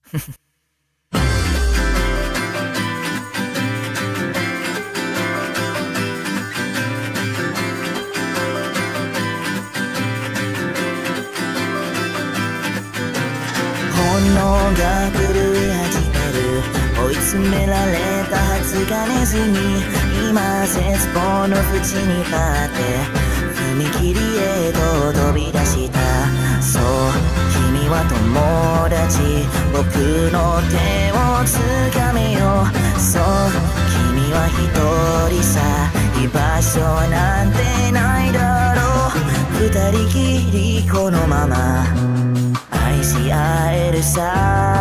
本能が震え始める。追い詰められたはずがネズミ、今絶望の淵に立って踏切へと飛び出した。そう君は友達、僕の手を掴めよ。そう君は一人さ、居場所なんてないだろう。二人きりこのまま愛し合えるさ。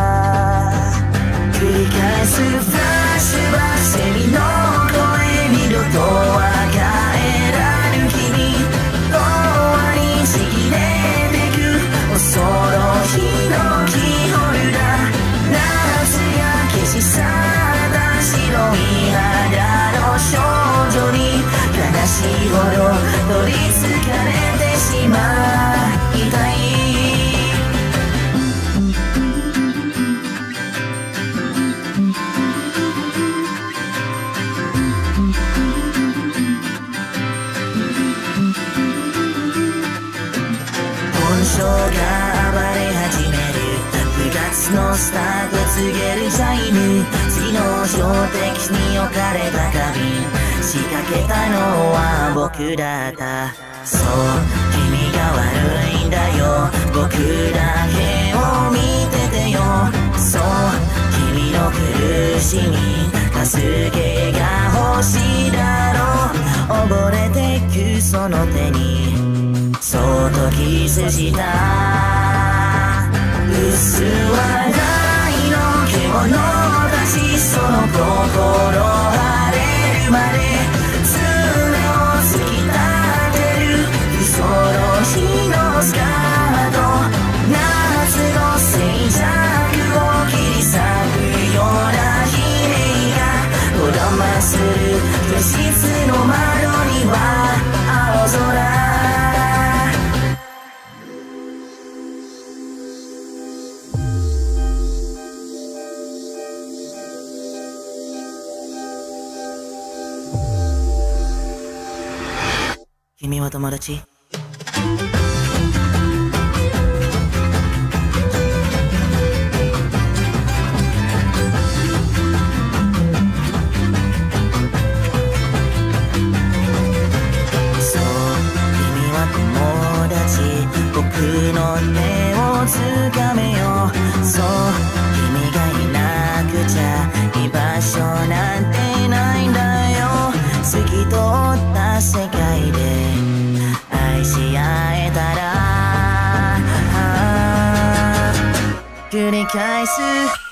繰り返すフラッシュバック、セミの声二度とは帰らぬ君、永遠にちぎれてく恐ろしのキーホルダー。夏が消し去った白い肌の少女に悲しいほど取りつかれてしまいたい。本性が暴れ始める。9月のスタート告げるジャイム、次の標的に置かれた花瓶、仕掛けたのは僕だった。そう君が悪いんだよ、僕だけを見ててよ。そう君の苦しみ助けが欲しいだろう。溺れてくその手にそっとキスした。薄笑いの獣たち、その心晴れるまで爪を突き立てる。嘘の日のスカート、夏の静寂を切り裂くような悲鳴がこだまする。居室の窓には青空。君は友達？そう君は友達、僕の手を掴めよ。そう君がいなくちゃ居場所なんてないんだよ。透き通った世界で愛し合えたら、繰り返す